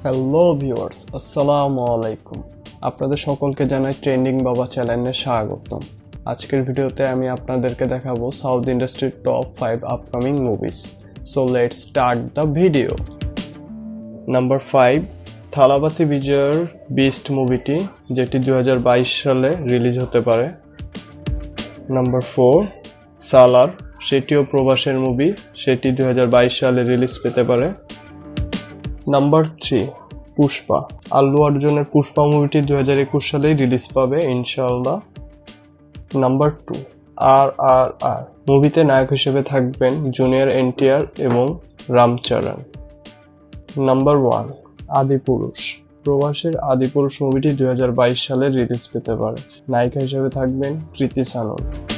Hello viewers, আসসালামু আলাইকুম। আপনাদের সকলকে জানাই ট্রেন্ডিং বাবা চ্যানেলে স্বাগতম। আজকের ভিডিওতে আমি আপনাদেরকে দেখাবো সাউথ ইন্ডাস্ট্রির top 5 upcoming movies. So let's start the video. Number 5, Thalapathy বিজয়ের বিস্ট মুভিটি, যেটি 2022 সালে রিলিজ হতে পারে। নাম্বার 4, সালার, সেটিও প্রবাসের মুভি, সেটি 2022 সালে রিলিজ পেতে পারে। নাম্বার 3, পুষ্পা, আল্লু অর্জুনের পুষ্পা মুভিটি 2021 সালেই রিলিজ পাবে ইনশাআল্লাহ। নাম্বার 2, RRR, মুভিতে নায়ক হিসেবে থাকবেন জুনিয়র এনটিআর এবং রামচরণ। নাম্বার 1, আদিপুরুষ, প্রবাসের আদিপুরুষ মুভিটি 2022 সালে রিলিজ পেতে পারে, নায়িকা হিসেবে থাকবেন কৃতি সানন।